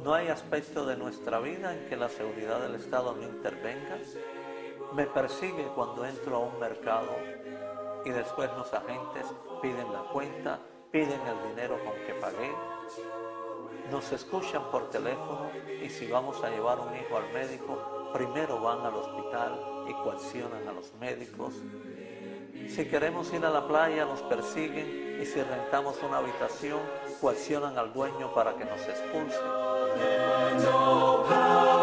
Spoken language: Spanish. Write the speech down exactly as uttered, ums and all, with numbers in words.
No hay aspecto de nuestra vida en que la seguridad del Estado no intervenga. Me persigue cuando entro a un mercado y después los agentes piden la cuenta, piden el dinero con que pagué. Nos escuchan por teléfono y si vamos a llevar un hijo al médico, primero van al hospital y coaccionan a los médicos. Si queremos ir a la playa, nos persiguen y si rentamos una habitación, coaccionan al dueño para que nos expulse.